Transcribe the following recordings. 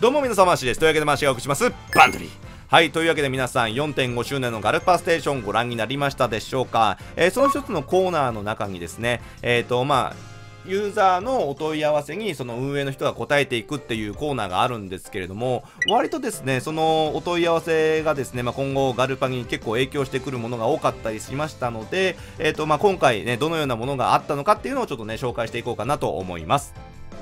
どうも皆様、しです。というわけで、マシがお送りします、バンドリー。はい、というわけで皆さん、4.5 周年のガルパステーションご覧になりましたでしょうか。その一つのコーナーの中にですね、ユーザーのお問い合わせにその運営の人が答えていくっていうコーナーがあるんですけれども、割とですね、そのお問い合わせがですね、今後ガルパに結構影響してくるものが多かったりしましたので、今回ね、どのようなものがあったのかっていうのをちょっとね、紹介していこうかなと思います。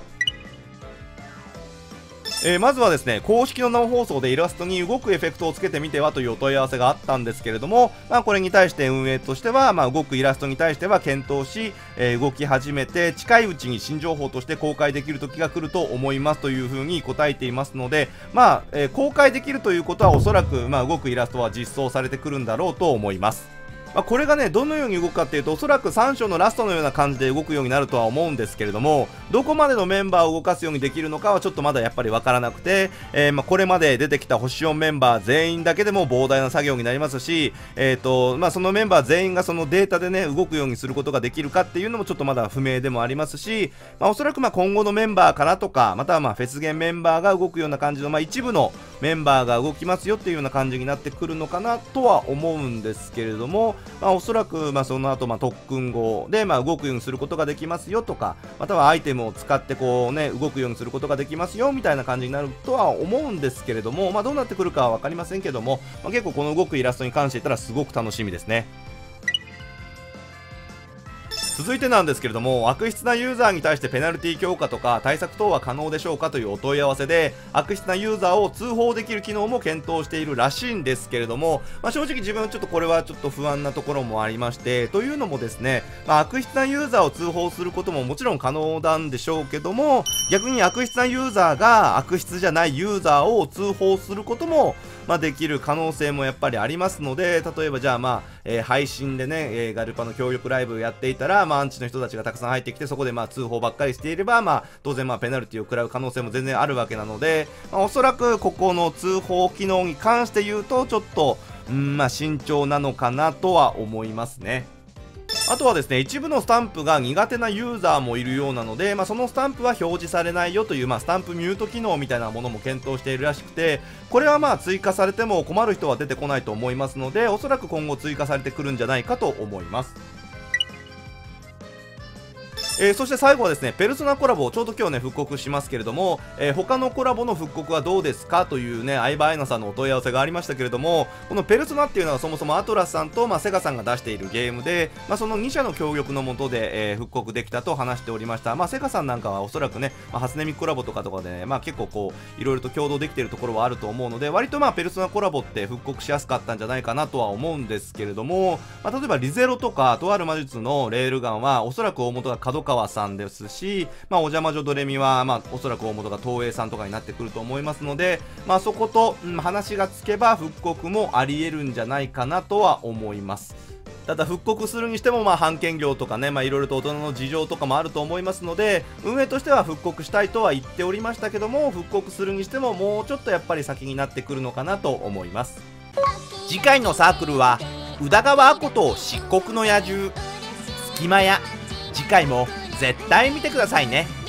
まずはですね、公式の生放送でイラストに動くエフェクトをつけてみてはというお問い合わせがあったんですけれども、これに対して運営としては、動くイラストに対しては検討し、動き始めて近いうちに新情報として公開できる時が来ると思いますというふうに答えていますので、公開できるということはおそらく、動くイラストは実装されてくるんだろうと思います。これがね、どのように動くかっていうと、おそらく3章のラストのような感じで動くようになるとは思うんですけれども、どこまでのメンバーを動かすようにできるのかはちょっとまだやっぱりわからなくて、これまで出てきた星4メンバー全員だけでも膨大な作業になりますし、そのメンバー全員がそのデータでね、動くようにすることができるかっていうのもちょっとまだ不明でもありますし、おそらく今後のメンバーからとか、またはフェスゲンメンバーが動くような感じの、一部のメンバーが動きますよっていうような感じになってくるのかなとは思うんですけれども、おそらくその後特訓後で動くようにすることができますよとか、またはアイテムを使ってこうね動くようにすることができますよみたいな感じになるとは思うんですけれども、どうなってくるかは分かりませんけども、結構この動くイラストに関して言ったらすごく楽しみですね。続いてなんですけれども、悪質なユーザーに対してペナルティ強化とか対策等は可能でしょうかというお問い合わせで、悪質なユーザーを通報できる機能も検討しているらしいんですけれども、正直自分はちょっとこれはちょっと不安なところもありまして、というのもですね、悪質なユーザーを通報することももちろん可能なんでしょうけども、逆に悪質なユーザーが悪質じゃないユーザーを通報することもできる可能性もやっぱりありますので、例えばじゃあ配信でね、ガルパの協力ライブやっていたら、アンチの人たちがたくさん入ってきて、そこで通報ばっかりしていれば、当然ペナルティを食らう可能性も全然あるわけなので、おそらくここの通報機能に関して言うとちょっと慎重なのかなとは思いますね。あとはですね、一部のスタンプが苦手なユーザーもいるようなので、そのスタンプは表示されないよという、スタンプミュート機能みたいなものも検討しているらしくて、これは追加されても困る人は出てこないと思いますので、おそらく今後追加されてくるんじゃないかと思います。そして最後はですね、ペルソナコラボをちょうど今日ね復刻しますけれども、他のコラボの復刻はどうですかというね、相葉愛菜さんのお問い合わせがありましたけれども、このペルソナっていうのはそもそもアトラスさんとセガさんが出しているゲームで、その2社の協力のもとで、復刻できたと話しておりました。セガさんなんかはおそらくね、初音ミクコラボとかでね、結構こういろいろと共同できているところはあると思うので、割とペルソナコラボって復刻しやすかったんじゃないかなとは思うんですけれども、例えばリゼロとかとある魔術のレールガンはおそらく大元が角川さんですし、お邪魔女ドレミはおそらく大元が東映さんとかになってくると思いますので、そこと、話がつけば復刻もありえるんじゃないかなとは思います。ただ復刻するにしても版権料とかね、いろいろと大人の事情とかもあると思いますので、運営としては復刻したいとは言っておりましたけども、復刻するにしてももうちょっとやっぱり先になってくるのかなと思います。次回のサークルは宇田川アコと漆黒の野獣隙間屋、次回も絶対見てくださいね。